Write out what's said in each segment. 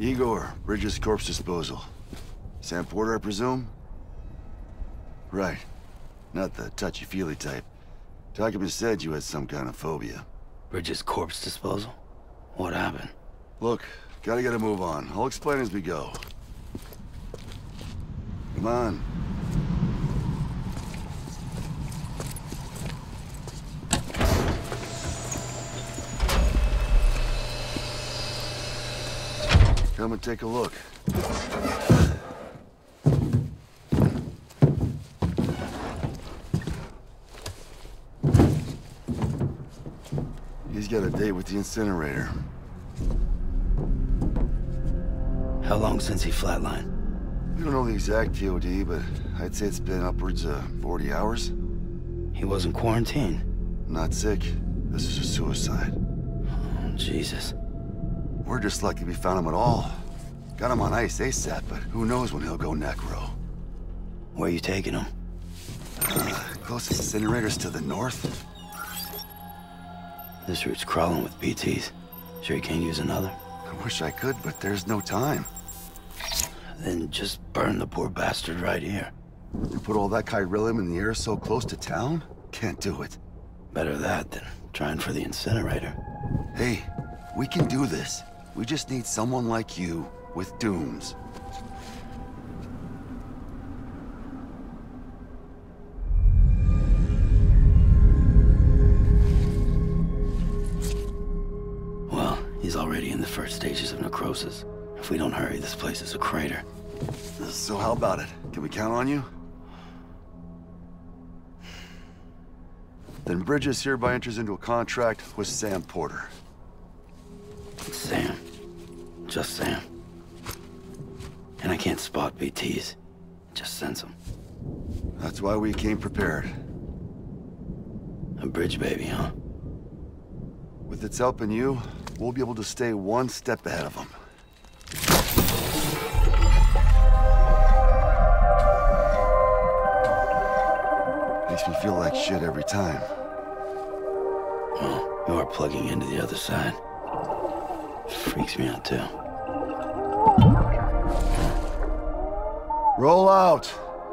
Igor, Bridges Corpse Disposal. Sam Porter, I presume? Right. Not the touchy-feely type. Document said you had some kind of phobia. Bridges Corpse Disposal? What happened? Look, gotta get a move on. I'll explain as we go. Come on. Come and take a look. He's got a date with the incinerator. How long since he flatlined? We don't know the exact TOD, but I'd say it's been upwards of 40 hours. He wasn't quarantined? Not sick. This is a suicide. Oh, Jesus. We're just lucky we found him at all. Got him on ice ASAP, but who knows when he'll go necro. Where are you taking him? Closest incinerator's to the north. This route's crawling with BTs. Sure you can't use another? I wish I could, but there's no time. Then just burn the poor bastard right here. You put all that chiralium in the air so close to town? Can't do it. Better that than trying for the incinerator. Hey, we can do this. We just need someone like you with dooms. Well, he's already in the first stages of necrosis. If we don't hurry, this place is a crater. So how about it? Can we count on you? Then Bridges hereby enters into a contract with Sam Porter. Sam. Just Sam. And I can't spot BTs. Just sense them. That's why we came prepared. A bridge baby, huh? With its help and you, we'll be able to stay one step ahead of them. Makes me feel like shit every time. Well, you are plugging into the other side. Freaks me out, too. Roll out!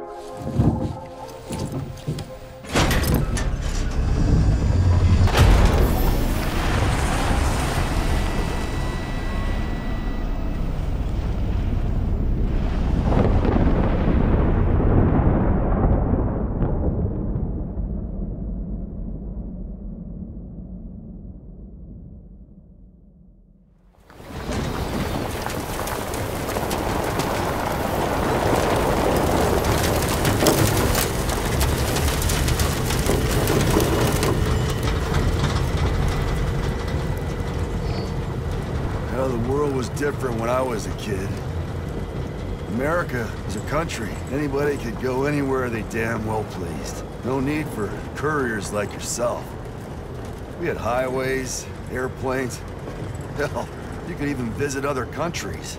Different when I was a kid. America is a country. Anybody could go anywhere they damn well pleased. No need for couriers like yourself. We had highways, airplanes. Hell, you could even visit other countries.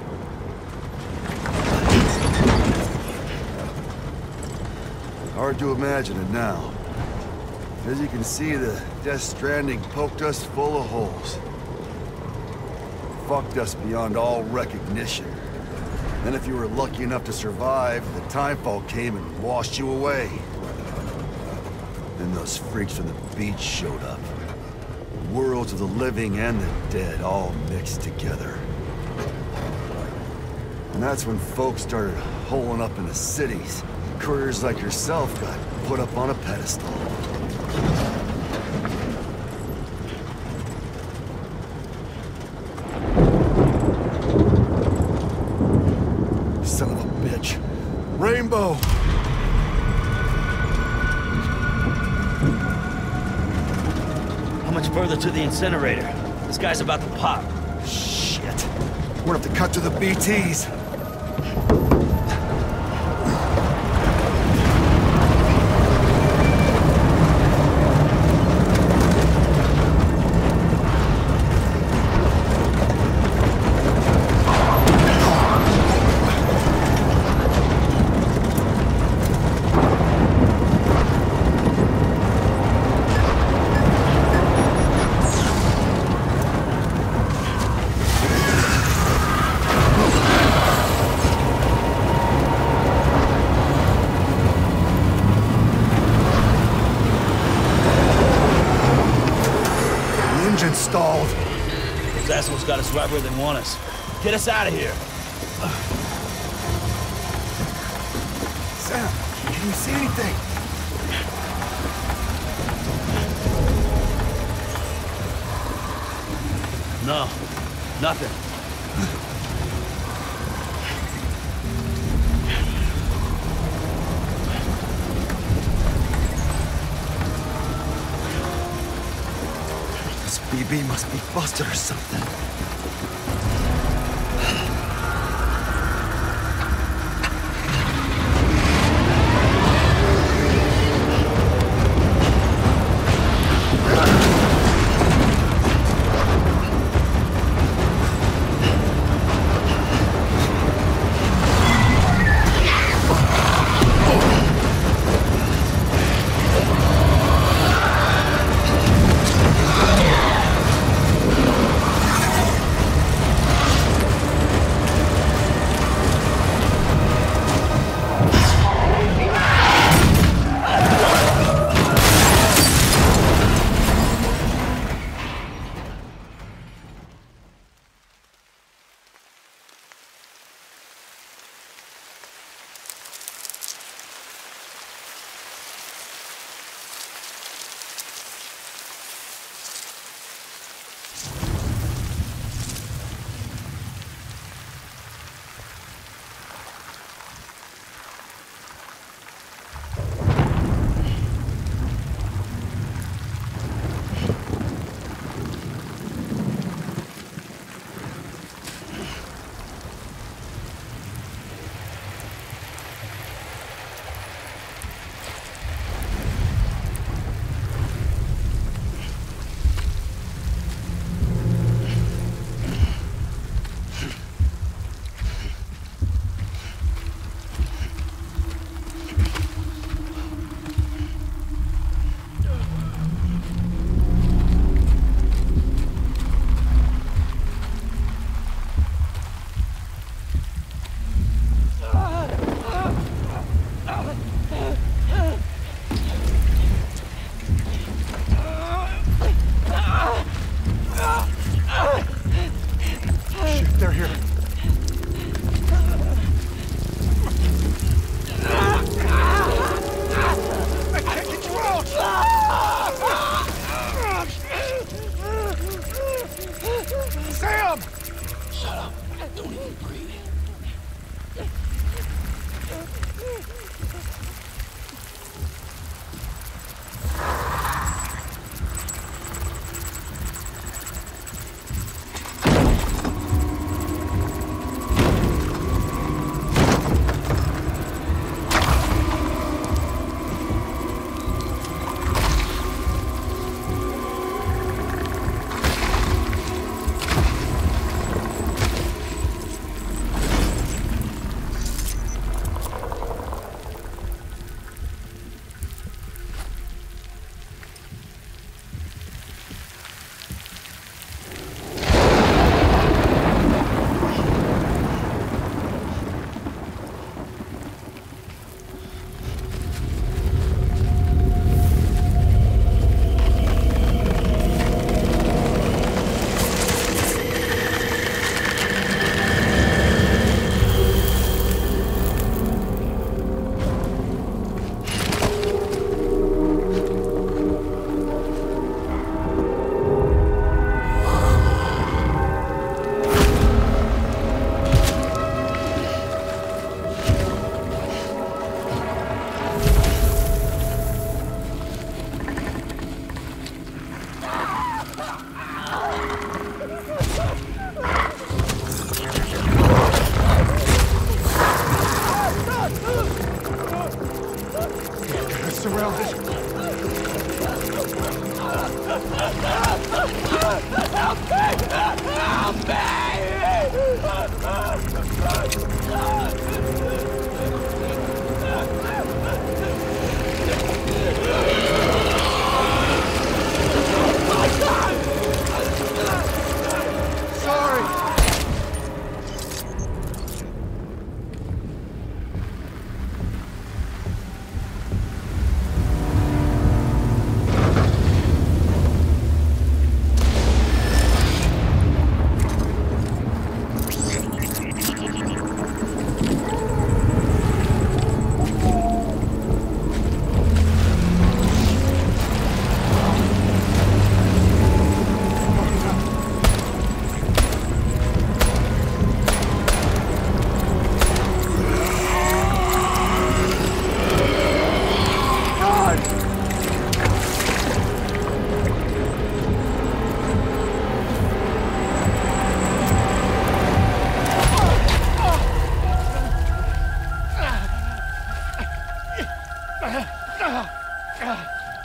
Hard to imagine it now. As you can see, the Death Stranding poked us full of holes. Fucked us beyond all recognition. Then if you were lucky enough to survive, the timefall came and washed you away. Then those freaks from the beach showed up. Worlds of the living and the dead all mixed together. And that's when folks started holing up in the cities. Couriers like yourself got put up on a pedestal. Son of a bitch. Rainbow! How much further to the incinerator? This guy's about to pop. Shit. We're gonna have to cut to the BTs. stalled. Those assholes got us right where they want us. Get us out of here. Sam, can you see anything? No, nothing. This BB must be busted or something.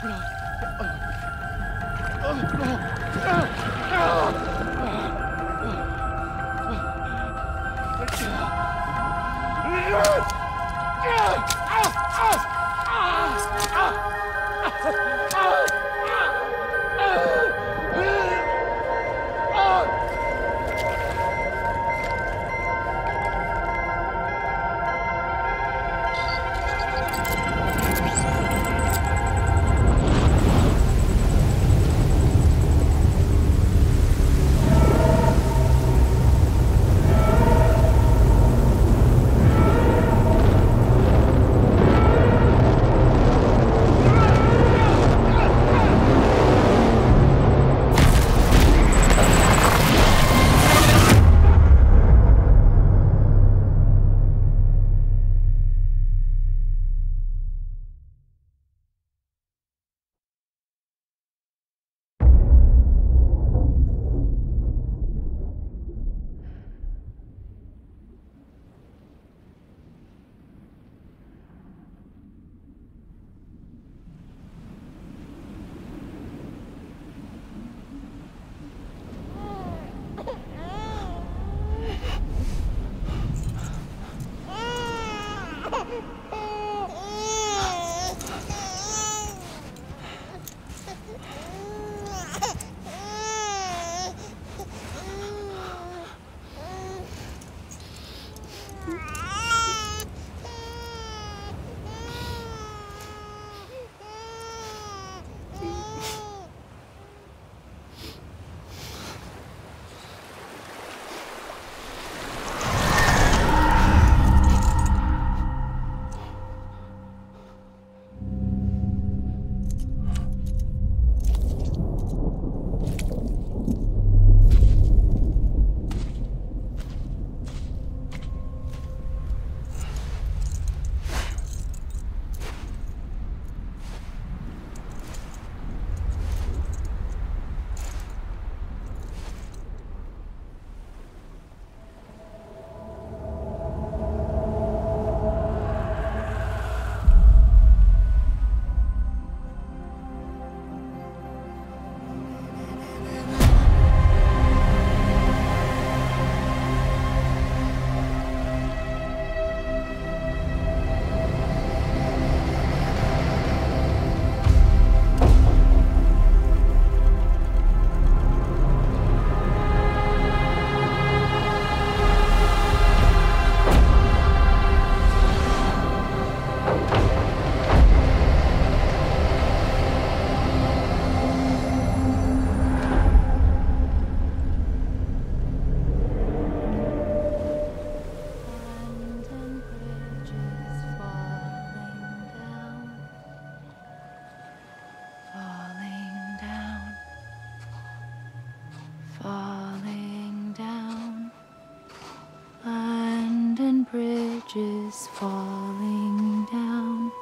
bridges falling down,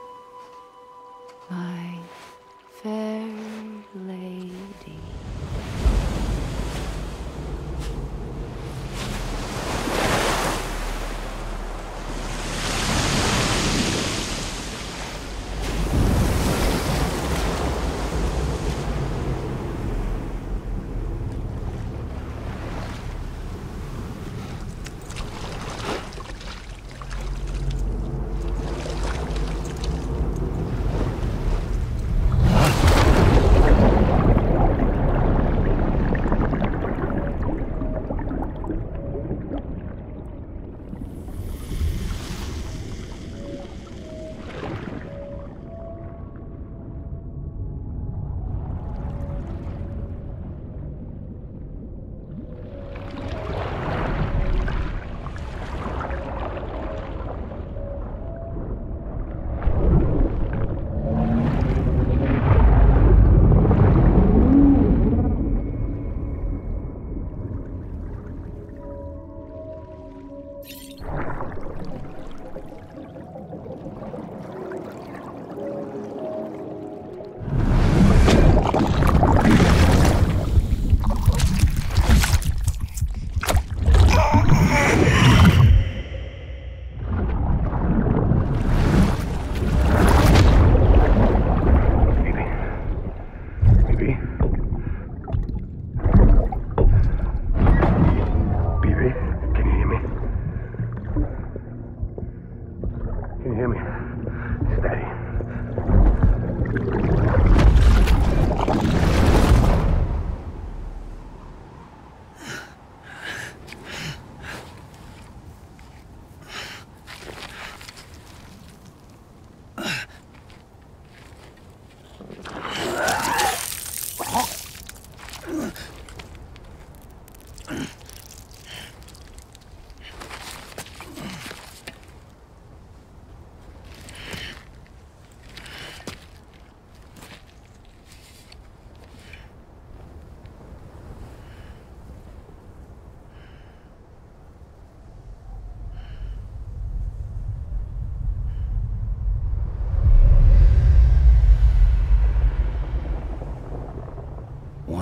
my fair lady.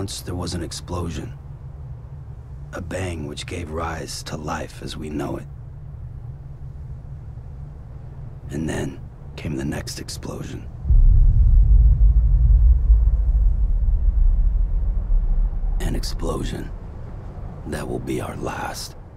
Once there was an explosion. A bang which gave rise to life as we know it. And then came the next explosion. An explosion that will be our last.